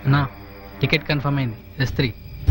అన్నా ticket confirm అయింది S3.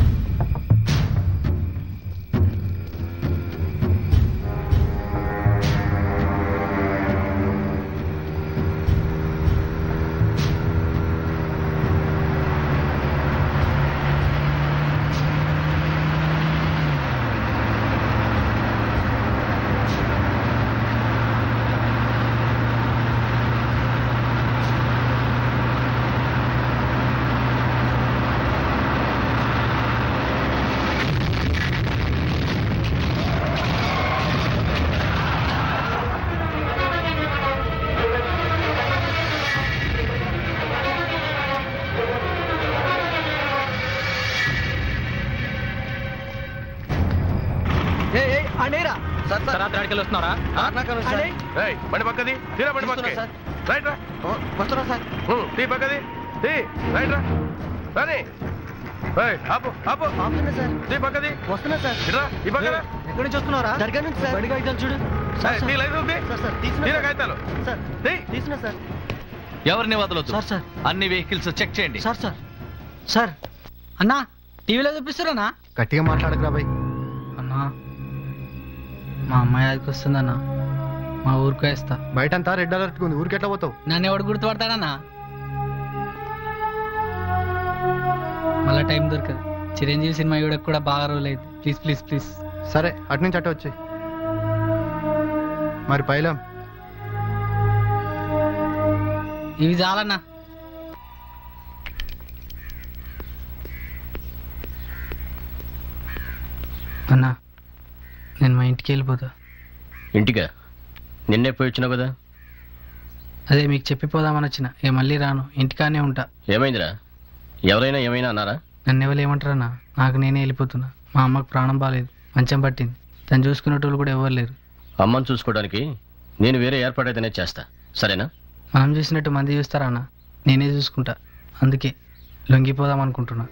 బండి పక్కది తీరా, బండి పక్కది రైట్ రా, వస్తున్నా సార్. తీ పక్కది తీ, రైట్ రా, రాని ఆపు ఆపు సార్. తీ పక్కది వస్తున్నా సార్. ఇట్రా ఈ పక్కన. ఎక్కడి నుంచి వస్తున్నారా? దర్గా నుంచి సార్. బడి కాగితాలు చూడు. తీ లైసెన్స్ తీ, తీరా కాగితాలు తీసిన సార్. ఎవరిని వదలొద్దు సార్. సార్ అన్ని వెహికల్స్ చెక్ చేయండి సార్. సార్ సార్ అన్నా టీవీలో చూపిస్తారన్నా. గట్టిగా మాట్లాడకురా బాయ్. అన్నా మా అమ్మాయి అదికి వస్తుందన్నా, మా ఊరికి వేస్తా. బయట అంతా రెడ్ అలర్ట్ ఉంది, ఊరికి ఎట్లా పోతావు? నన్ను ఎవడు గుర్తుపడతాడన్నా? మళ్ళా టైం దొరకదు. చిరంజీవి సినిమా ఇవ్వడానికి కూడా బాగా రోజులు అయితే. Please please please. సరే అటు నుంచి అటు వచ్చాయి. మరి పైలం ఇవి చాలన్నా. అన్నా నేను మా ఇంటికి వెళ్ళిపోతా. ఇంటికా? నిన్నే పోయి వచ్చినావు కదా. అదే మీకు చెప్పిపోదామని వచ్చిన. మళ్ళీ రాను, ఇంటికానే ఉంటా. ఏమైందిరా? ఎవరైనా ఏమైనా అన్నారా? నన్ను ఎవరు ఏమంటారన్నా? నాకు నేనే వెళ్ళిపోతున్నా. మా అమ్మకు ప్రాణం బాగాలేదు, మంచం పట్టింది. తను చూసుకునేటోళ్ళు కూడా ఎవరు లేరు. అమ్మని చూసుకోవడానికి నేను వేరే ఏర్పాటైతేనే చేస్తా, సరేనా? మనం చూసినట్టు మంది చూస్తారా అన్న? నేనే చూసుకుంటా. అందుకే లొంగిపోదాం అనుకుంటున్నా.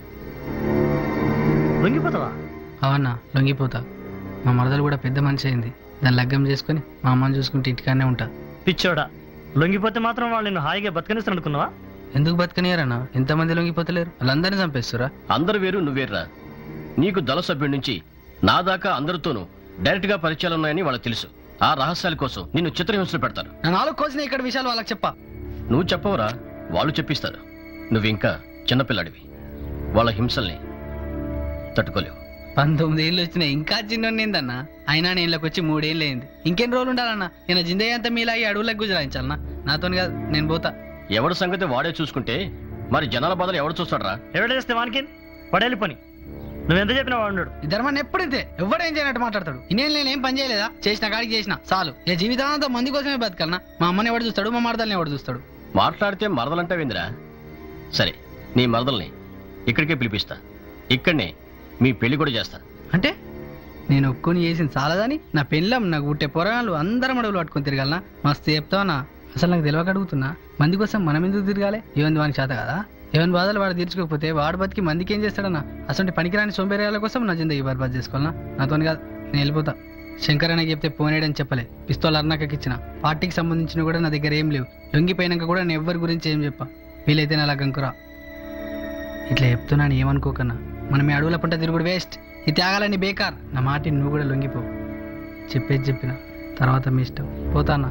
లొంగిపోతావా? అవన్నా లొంగిపోతా. మా మరదలు కూడా పెద్ద మనిషి అయింది. దాన్ని లగ్గం చేసుకుని మా అమ్మని చూసుకుంటే ఇంటికానే ఉంటా. పిచ్చోడా, లొంగిపోతే మాత్రం వాళ్ళు నిన్ను హాయిగా బతకనిస్తాను అనుకున్నావా? ఎందుకు బతకనియారన్నా? ఎంతమంది లొంగిపోతలేరు? వాళ్ళందరినీ చంపేస్తురా? అందరు వేరు నువ్వేర్రా. నీకు దళ సభ్యుడి నుంచి నా దాకా అందరితోనూ డైరెక్ట్ గా పరిచయాలు ఉన్నాయని వాళ్ళకి తెలుసు. ఆ రహస్యాల కోసం నిన్ను చిత్రహింసలు పెడతారు. నా 4 కోసిన ఇక్కడ విషయాలు వాళ్ళకి చెప్పా. నువ్వు చెప్పవరా, వాళ్ళు చెప్పిస్తారు. నువ్వు ఇంకా చిన్నపిల్లాడివి, వాళ్ళ హింసల్ని తట్టుకోలేవు. 19 ఏళ్ళు వచ్చినాయి, ఇంకా చిన్నోందన్నా. అయినా నేను ఇళ్ళకి వచ్చి 3 ఏళ్ళు అయింది. ఇంకెన్ని రోజులు ఉండాలన్నా? నేను జిందగీ అంతా మీలాగి అడవులకు గుజరాయించాలన్నా? నాతో కాదు, నేను పోతా. ఎవడి సంగతి వాడే చూసుకుంటే మరి జనాల బాధలు ఎవడు చూస్తాడరా? ఎవడ చేస్తే వానికి పడేలి పని. నువ్వెంత చెప్పినా వాడు. ఈ ధర్మాన్ని ఎప్పుడైతే ఎవడేం చేయనట్టు మాట్లాడతాడు. నేనేం పని చేయలేదా? చేసిన కాడికి చేసిన చాలు. ఏ జీవితాంతా మంది కోసమే బతకాలన్నా? మా అమ్మని ఎవడు చూస్తాడు? మా మరదల్ని ఎవడు చూస్తాడు? మాట్లాడితే మరదలంటావేందిరా? సరే, నీ మరదల్ని ఇక్కడికే పిలిపిస్తా. ఇక్కడనే మీ పెళ్లి కూడా చేస్తా. అంటే నేను ఒప్పుకొని చేసిన చాలదని నా పెళ్ళం, నాకు పుట్టే పొరగాళ్ళు అందరం అడవులు పట్టుకొని తిరగాలనా? మస్తు చెప్తావనా? అసలు నాకు తెలియక అడుగుతున్నా. మంది కోసం మనం ఎందుకు తిరగాలి? ఏమంది వానికి చేత కదా? ఏమైనా బాధలు వాడు తీర్చుకోకపోతే వాడు బతికి మందికి ఏం చేస్తాడన్నా? అసలు పనికిరాని సోంబేరియాల కోసం నా జిందగీ బర్బాద్ చేసుకోవాలన్నా? నాతో కాదు, నేను వెళ్ళిపోతా. శంకర్ అన్నకి చెప్తే పోనేడని చెప్పలే. పిస్తోల్ అర్నాకకి ఇచ్చిన. పార్టీకి సంబంధించిన కూడా నా దగ్గర ఏం లేవు. లొంగిపోయినాక కూడా నేను ఎవ్వరి గురించి ఏం చెప్పా. వీలైతే నా గంకురా. ఇట్లా చెప్తున్నాను ఏమనుకోకన్నా. మనం ఈ అడవుల పంట తిరుగుడు వేస్ట్. ఈ త్యాగాలన్నీ బేకార్. నా మాటిని నువ్వు కూడా లొంగిపో. చెప్పేది చెప్పిన తర్వాత మీ ఇష్టం. పోతానా?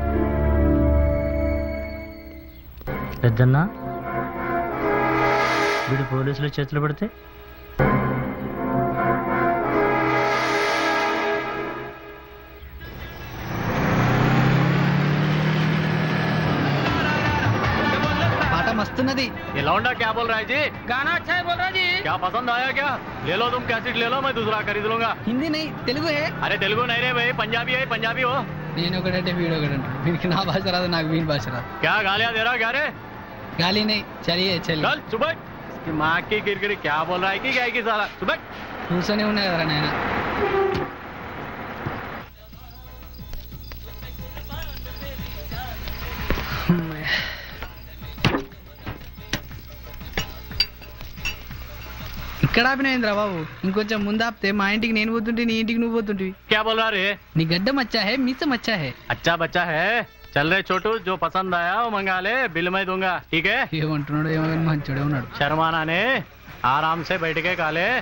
పెద్దన్నా, వీడు పోలీసులు చేతులు పెడితే పాట మస్తున్నది. ये लौंडा क्या बोल रहा है जी? गाना अच्छा है बोल रहा जी. क्या पसंद आया क्या? ले लो तुम कैसेट ले लो, मैं दूसरा खरीद लूंगा. హిందీ నై, తెలుగు హే. अरे तेलुगु नहीं रे भाई, पंजाबी है, पंजाबी हो. నేను ఒకటంటే వీడు ఒకటంటే. వీడికి నా భాష రాదు, నాకు వీడి భాష రాదు. क्या गालियां दे रहा क्या रे? गाली नहीं, चलिए चलिए. चल सुबह इसकी माँ की किरकिरी क्या बोल रहा है कि क्या की साला सुबह కూర్చొని ఉన్నాయి కదా నాయన. ఇక్కడ ఆపినాయింద్రా బాబు. ఇంకొంచెం ముందు ఆపితే మా ఇంటికి నేను పోతుంటే నీ ఇంటికి నువ్వు పోతుంటివి. क्या बोल रहा रे? నీ గడ్డం అచ్చా హే, మీసం అచ్చా హే. अच्छा बच्चा है, चल रहे छोटू जो पसंद आया वो मंगा ले बिल मैं दूंगा ठीक है ఏమంటున్నాడు ఏమో కానీ మంచోడే ఉన్నాడు. शर्माना ने आराम से बैठ के खा ले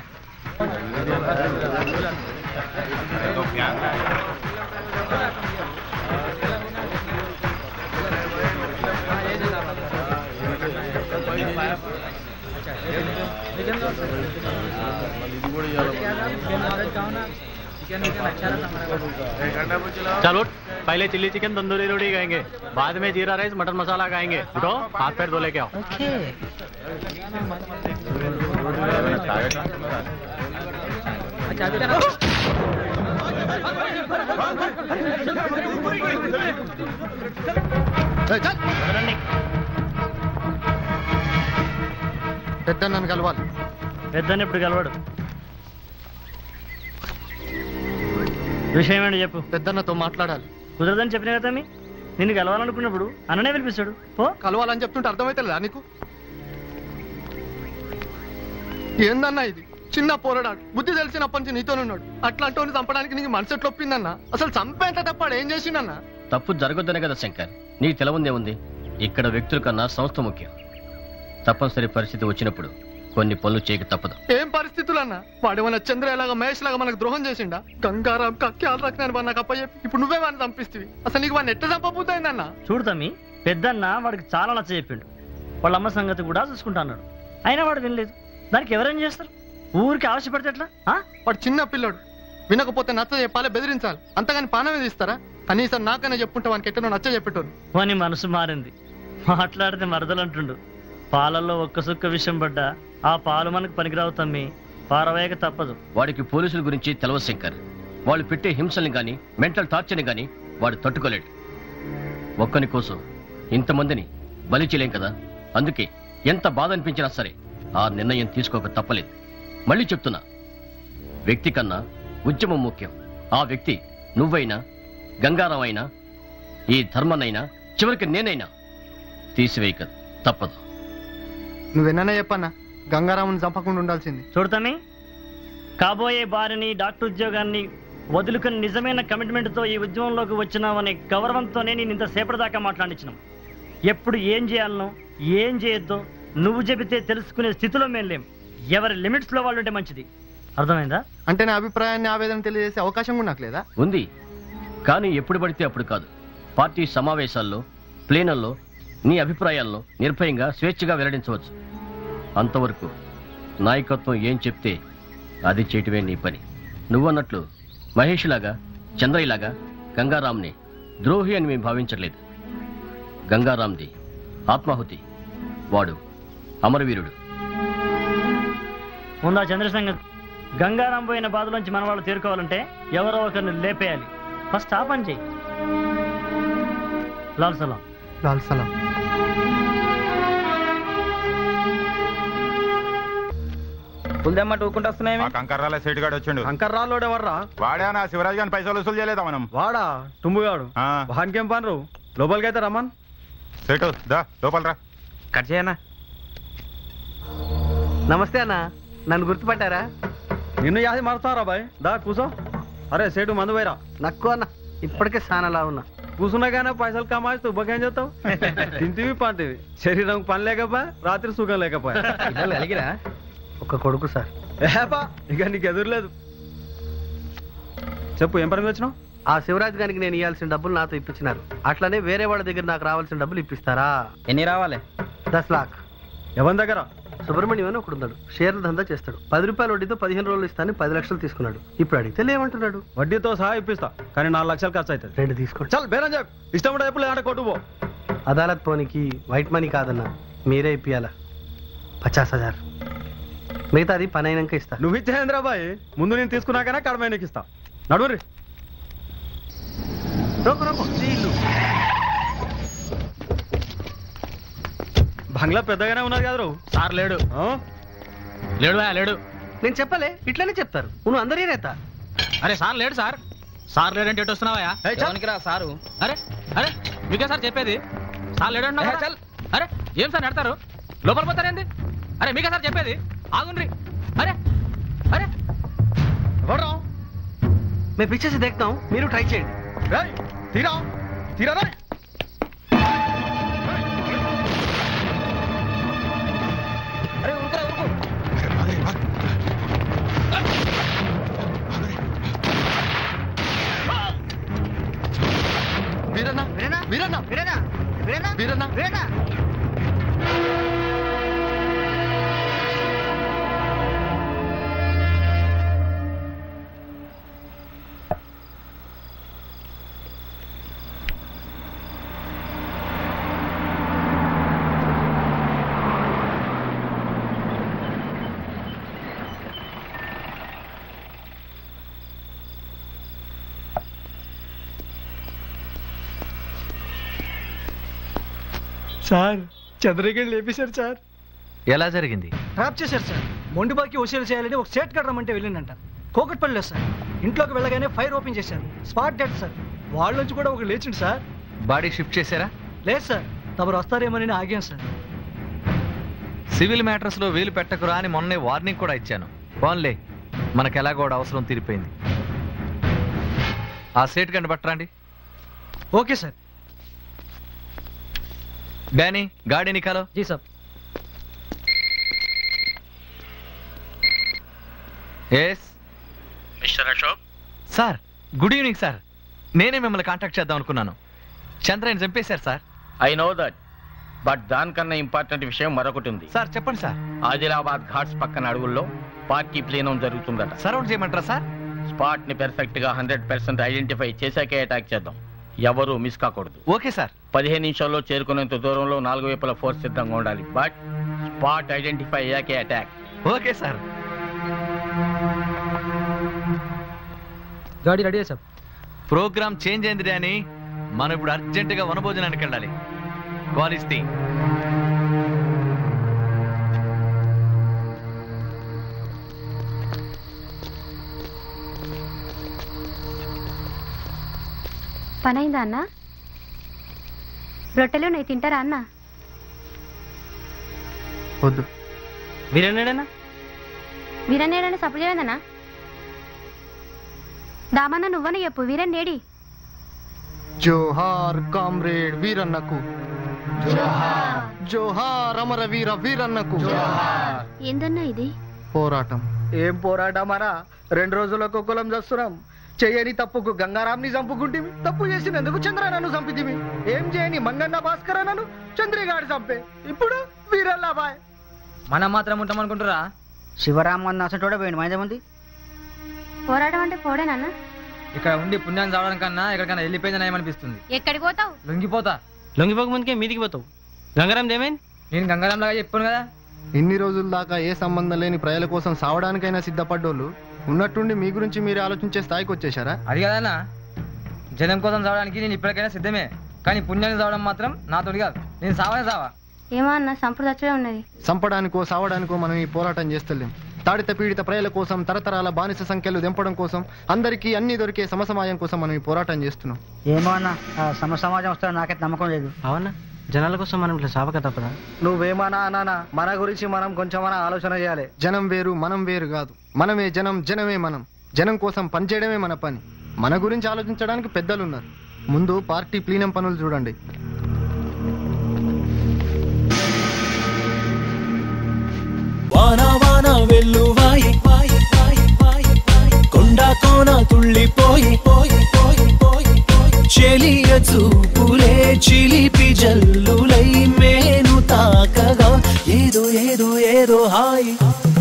चलो पहले चिल्ली चिकन तंदूरी रोटी खाएंगे बाद में जीरा राइस मटन मसाला खाएंगे उठो हाथ पैर धो लेके आओ పెద్దన్నను కలవాలి. పెద్దని ఇప్పుడు కలవాడు. విషయం ఏంటి చెప్పు. పెద్దన్నతో మాట్లాడాలి. కుదరదని చెప్పిన కదా మీ నిన్ను కలవాలనుకున్నప్పుడు అన్ననే పిలిపిస్తాడు. పో కలవాలని చెప్తుంటే అర్థమైతలేదా నీకు? ఏందన్నా ఇది? చిన్న పోరాడాడు, బుద్ధి తెలిసినప్పటి నుంచి నీతోనున్నాడు. అట్లాంటి చంపడానికి నీకు మనసు ఎట్లా ఒప్పిందన్నా? అసలు చంపేంత తప్పాడు ఏం చేసిండన్నా? తప్పు జరగొద్దనే కదా శంకర్. నీకు తెలవుందే ఉంది, ఇక్కడ వ్యక్తుల కన్నా సంస్థ ముఖ్యం. తప్పనిసరి పరిస్థితి వచ్చినప్పుడు కొన్ని పనులు చేయక తప్పదు. ఏం పరిస్థితులన్నా? వాడేమన్నా చంద్ర ఎలాగా మహేష్ లాగా మనకు ద్రోహం చేసిండా? గంగారాం కక్యాలు రక్కినాను నాకు అప్పచెప్పి ఇప్పుడు నువ్వే వాడిని చంపిస్తేవి. అసలు నీకు వాడిని ఎట్లా చంపబోతాయిందన్నా? చూడు తమ్మి, పెద్దన్న వాడికి చాలా నచ్చ చెప్పిండు. వాళ్ళ అమ్మ సంగతి కూడా చూసుకుంటా అన్నాడు. అయినా వాడు వినలేదు. దానికి ఎవరేం చేస్తారు? ఊరికి ఆశపడితే ఎట్లా? వాడు చిన్న పిల్లడు, వినకపోతే నచ్చ చెప్పాలి, బెదిరించాలి. అంతగాని పానమే తీస్తారా? కనీసం నాకనే చెప్పుంటే వానికి ఎట్టనో నచ్చ చెప్పేటోను. వాని మనసు మారింది. మాట్లాడితే మరదలంటుండు. పాలల్లో ఒక్క సుక్క విషయం పడ్డా ఆ పాలు మనకు పనికిరావు తమ్మి. పారవేయక తప్పదు. వాడికి పోలీసుల గురించి తెలవదు శంకర్. వాళ్ళు పెట్టే హింసల్ని గాని మెంటల్ టార్చర్ని గాని వాడు తట్టుకోలేడు. ఒక్కని కోసం ఇంతమందిని బలి చేయలేం కదా. అందుకే ఎంత బాధ అనిపించినా సరే ఆ నిర్ణయం తీసుకోక తప్పలేదు. మళ్ళీ చెప్తున్నా, వ్యక్తి కన్నా ఉద్యమం ముఖ్యం. ఆ వ్యక్తి నువ్వైనా, గంగారాం అయినా, ఈ ధర్మనైనా, చివరికి నేనైనా తీసివేయక తప్పదు. నువ్వెన్నా చెప్పన్నా, గంగారాముని చంపకుండా ఉండాల్సింది. చూడతామి, కాబోయే భార్యని, డాక్టర్ ఉద్యోగాన్ని వదులుకుని నిజమైన కమిట్మెంట్తో ఈ ఉద్యమంలోకి వచ్చినామనే గౌరవంతోనే నేను ఇంతసేపటి దాకా మాట్లాడించినాం. ఎప్పుడు ఏం చేయాలనో ఏం చేయొద్దో నువ్వు చెబితే తెలుసుకునే స్థితిలో మేము లేం. ఎవరి లిమిట్స్ లో వాళ్ళు ఉంటే మంచిది. అర్థమైందా? అంటే నా అభిప్రాయాన్ని ఆవేదన తెలియజేసే అవకాశం కూడా నాకు లేదా? ఉంది, కానీ ఎప్పుడు పడితే అప్పుడు కాదు. పార్టీ సమావేశాల్లో, ప్లేనల్లో నీ అభిప్రాయాలను నిర్భయంగా స్వేచ్ఛగా వెల్లడించవచ్చు. అంతవరకు నాయకత్వం ఏం చెప్తే అది చేయటమే నీ పని. నువ్వన్నట్లు మహేష్ లాగా, చంద్రయ్యలాగా గంగారాంని ద్రోహి అని మేము భావించట్లేదు. గంగారాంది ఆత్మాహుతి. వాడు అమరవీరుడు. ముందా చంద్ర సంగతి. గంగారాం పోయిన బాధలోంచి మన వాళ్ళు తేరుకోవాలంటే ఎవరో ఒకరిని లేపేయాలి. ఫస్ట్ ఆ పని చెయ్యి. లాల్ సలాం. లాల్ సలాం. పుల్దమ్మ టూకుంటూ వస్తున్నాయి. కంకర్రాల సీటు గాడు వచ్చిండు. కంకర్రాలోడు ఎవర్రా? వాడా నా శివరాజ్ గాని పైసలు వసూలు చేయలేదా మనం? వాడా టుంబుగాడు. వానికేం పనరు? లోపలికి అయితే రమ్మన్. సీటు దా లోపల రా. కట్ చేయనా? నమస్తే అన్న, నన్ను గుర్తుపట్టారా? నిన్ను యాది మారుతారా బాయ్? దా కూసో. అరే సేటు మందు పోయిరా. నక్కు అన్న, ఇప్పటికే సానలా ఉన్నా. కూసున్నా కానీ పైసలు కమాయిస్తూ ఉబ్బకేం చేస్తావు? తింటివి పంటివి, శరీరం పని లేకపోయా, రాత్రి సుఖం లేకపోయా. అలిగిరా? ఒక కొడుకు సార్. ఏపా ఇక నీకు ఎదురులేదు. చెప్పు, ఏం పని వచ్చినావు? ఆ శివరాజ్ గారికి నేను ఇవ్వాల్సిన డబ్బులు నాతో ఇప్పించినారు. అట్లనే వేరే వాళ్ళ దగ్గర నాకు రావాల్సిన డబ్బులు ఇప్పిస్తారా? ఎన్ని రావాలి? 10 లాఖ్. ఎవరి దగ్గర? సుబ్రహ్మణ్యం అని ఒకడున్నాడు. షేర్ల దందా చేస్తాడు. 10 రూపాయల వడ్డీతో 15 రోజులు ఇస్తాను 10 లక్షలు తీసుకున్నాడు. ఇప్పుడు అడిగితే లేమంటున్నాడు. వడ్డీతో సహా ఇప్పిస్తా, కానీ 4 లక్షలు ఖర్చు అవుతుంది. 2 తీసుకోండి. చాలు బేరం చెప్పు. ఇష్టం ఉంటే ఎప్పుడు లేదంటే కొట్టుపో. అదాలత్ పోనీకి వైట్ మనీ కాదన్నా, మీరే ఇప్పియాలా. 50,000. మిగతాది పని అయినాక ఇస్తా. నువ్వు ఇచ్చే హేంద్రాబాయ్, ముందు నేను తీసుకున్నాకనే కడమ నీకు ఇస్తా. నడువురి. బంగ్లా పెద్దగానే ఉన్నది కదా. సార్ లేడు. లేడు లేడు. నేను చెప్పలే, ఇట్లనే చెప్తారు. నువ్వు అందరి రేతా. అరే సార్ లేడు. సార్ సార్ లేడంటే ఎటు వస్తున్నావా? సారు. అరే అరే మీకే సార్ చెప్పేది? సార్ లేడు అంటున్నా. అరే ఏం సార్ నడతారు? లోపల పోతారేంది? అరే మీకే సార్ చెప్పేది? ఆగుండ్రి. అరే అరే మేము పిక్చర్స్ देखता हूं, మీరు ట్రై చేయండి. తీరా తీరా. వీరన్న వీరన్న వీరన్న వీరన్న వీరన్న సార్ చంద్రగిరి లేపేశారు సార్. ఎలా జరిగింది? ట్రాప్ చేశారు సార్. మొండిబాకి వసూలు చేయాలని ఒక సేట్ కట్టమంటే వెళ్ళిందంట. కోకట్పల్లిలో సార్. ఇంట్లోకి వెళ్ళగానే ఫైర్ ఓపెన్ చేశారు. Spot dead sir. వాళ్ళ నుంచి కూడా ఒక లేచిండు సార్. బాడీ షిఫ్ట్ చేశారా? లేదు సార్, తమరు వస్తారేమని ఆగాం సార్. సివిల్ మ్యాటర్స్ లో వేలు పెట్టకురా అని మొన్నే వార్నింగ్ కూడా ఇచ్చాను. పోన్లే, మనకు ఎలాగో అవసరం తీరిపోయింది. ఆ సేట్ గంట పట్టరండి. Okay sir. डैनी गाड़ी निकालो। जी साहब। Yes mister Ashok. Sir good evening sir. నేనే మిమ్మల్ని కాంటాక్ట్ చేద్దాం అనుకున్నాను. చంద్రని చంపేశారు sir. I know that, but దానికన్నా ఇంపార్టెంట్ విషయం మరొకటి ఉంది. సార్ చెప్పండి సార్. ఆదిలాబాద్ ఘాట్స్ పక్కన అడవుల్లో పార్టీ ప్లీనం జరుగుతుందట. సరౌండ్ చేయమంటారా సార్? స్పాట్ ని పెర్ఫెక్ట్ గా 100% ఐడెంటిఫై చేశాకే అటాక్ చేద్దాం. ఎవరు మిస్ కాకూడదు. Okay sir. 15 నిమిషాల్లో చేరుకునేంత దూరంలో 4 వైపుల ఫోర్స్ సిద్ధంగా ఉండాలి. బట్ స్పాట్ ఐడెంటిఫై అయ్యాకే అటాక్. Okay sir. గాడి రెడీ సార్. ప్రోగ్రామ్ చేంజ్ అయింది డానీ. మనం ఇప్పుడు అర్జెంట్ గా వనభోజనానికి వెళ్ళాలి. క్వాలిటీ పనైందా అన్న? రొట్టెలు నేను తింటారా అన్న? వద్దు. వీరన్నేడన్నా? వీరన్నేడని సపోర్ట్ చేయదన్నా? దామన్న నువ్వని చెప్పు. వీరన్నేడి? జోహార్ కామ్రేడ్ వీరన్నకు. జోహార్ అమర వీర వీరన్నకు. ఏందన్నా ఇది? పోరాటం. ఏం పోరాటం అరా? 2 రోజులకు కులం చేస్తున్నాం. చేయని తప్పుకు గంగారాంని చంపుకుంటేమి, తప్పు చేసినందుకు చంద్రన్నను చంపితిమి. ఏం చేయని మంగన్న భాస్కరన్నను చంద్రిగాడు చంపే. ఇప్పుడు వీరల్లాబాయ్. మనం మాత్రం ఉంటామనుకుంటారా? శివరామన్న అసలు పోయింది మైదముంది. పోరాటం అంటే పోడేనన్న? ఇక్కడ ఉండి పుణ్యాన్ని చావడం కన్నా ఎక్కడికైనా వెళ్ళిపోయిందని ఏమనిపిస్తుంది. ఎక్కడికి పోతావు? లొంగిపోతా. లొంగిపోక ముందుకే మీదికి పోతావు. గంగారాం ఏమైంది? నేను గంగారాం లాగా చెప్పాను కదా. ఇన్ని రోజుల దాకా ఏ సంబంధం లేని ప్రజల కోసం సావడానికైనా సిద్ధపడ్డోళ్ళు ఉన్నట్టుండి మీ గురించి మీరు ఆలోచించే స్థాయికి వచ్చేశారా? అది కదన్నా, జనం కోసం చావడానికి నేను ఇప్పటికైనా సిద్ధమే. కానీ పుణ్యాన్ని చావడం మాత్రం నాతోటి కాదు. నేను సావనే సావా. ఏమో అన్న, సంప్రదాయం ఉన్నది. చంపడానికో సావడానికో మనం ఈ పోరాటం చేస్తలేం. తాడిత పీడిత ప్రజల కోసం, తరతరాల బానిస సంఖ్యలు దింపడం కోసం, అందరికీ అన్ని దొరికే సమసమాజం కోసం మనం ఈ పోరాటం చేస్తున్నాం. ఏమో అన్న, సమసమాజం వస్తారని నాకైతే నమ్మకం లేదు. అవునా? జనాల కోసం మనం ఇట్లా సావక తప్పదా? నువ్వేమన్నా అన్నా, మన గురించి మనం కొంచెం ఆలోచన చేయాలి. జనం వేరు మనం వేరు కాదు. మనమే జనం, జనమే మనం. జనం కోసం పనిచేయడమే మన పని. మన గురించి ఆలోచించడానికి పెద్దలు ఉన్నారు. ముందు పార్టీ ప్లీనం పనులు చూడండి. వాన వాన వెల్లువాయి కొండ కోన తుళ్ళిపోయి చెలియ చూపులే చిలిపి జల్లులై మేను తాకగా ఏదో ఏదో ఏదో హాయి.